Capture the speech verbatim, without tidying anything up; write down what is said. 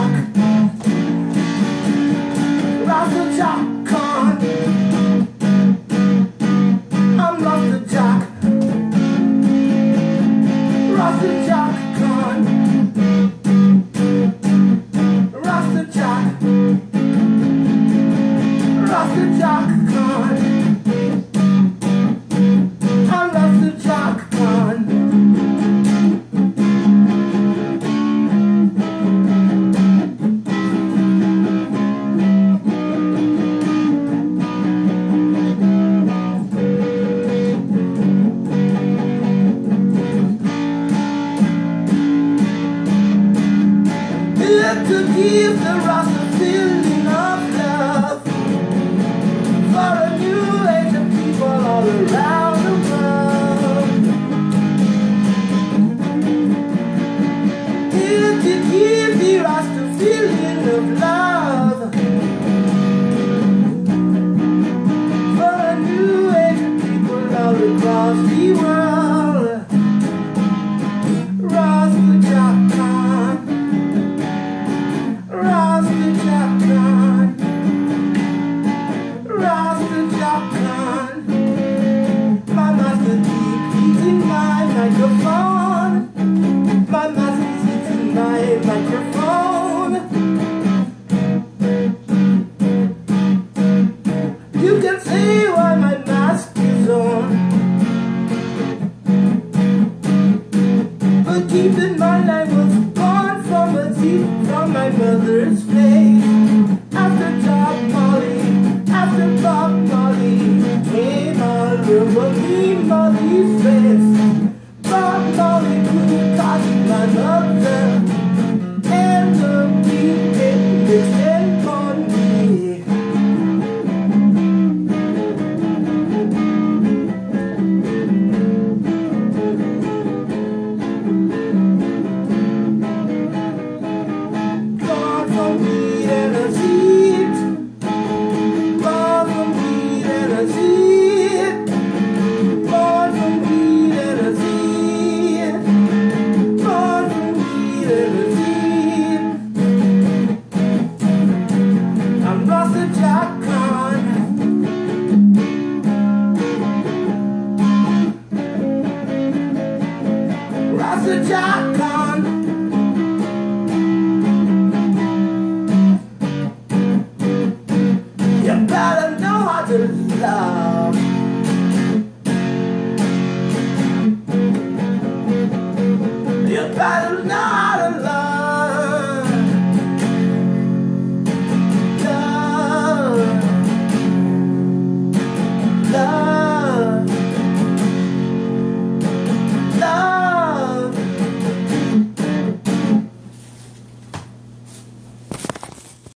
Jaques, Rasta Jaques Khan. I'm Rasta Jaques, Rasta Jaques Khan. Rasta Jaques, Rasta Jaques Khan. I'm Rasta Jaques Khan. To give the Rasta feeling of love for a new age of people all around the world. Here to give the Rasta feeling of love for a new age of people all across the world. Rasta Jaques Khan, Rasta Jaques Khan, Rasta Jaques Khan. My master keeps in my microphone. My master sits in my microphone. You can say why my mask is on, but keep in mind I was born from a teeth from my mother's face. After job